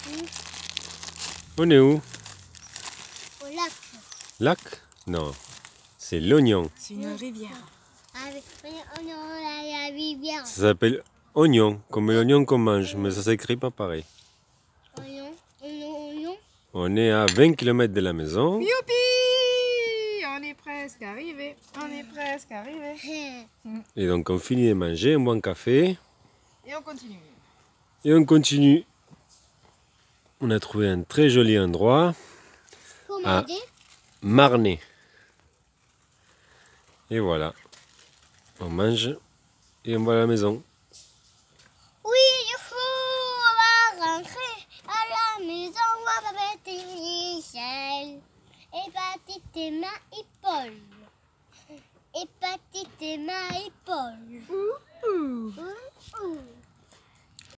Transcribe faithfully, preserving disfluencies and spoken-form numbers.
Mmh. On est où? Au lac. Lac? Non, c'est l'oignon. C'est une rivière. Avec on est à la rivière. Ça s'appelle oignon, comme l'oignon qu'on mange, mais ça s'écrit pas pareil. Oignon, oignon, oignon. On est à vingt kilomètres de la maison. Youpi! On est presque arrivé. On est presque arrivé. Et donc on finit de manger, on boit un café Et on continue. et on continue. On a trouvé un très joli endroit, Comment Ah. dire? Marnay. Et voilà, on mange et on va à la maison. Oui, youhou, on va rentrer à la maison, on va mettre Michel. Hépatite Emma et Paul. Hépatite Emma et Paul. Ouh, ouh. Ouh, ouh.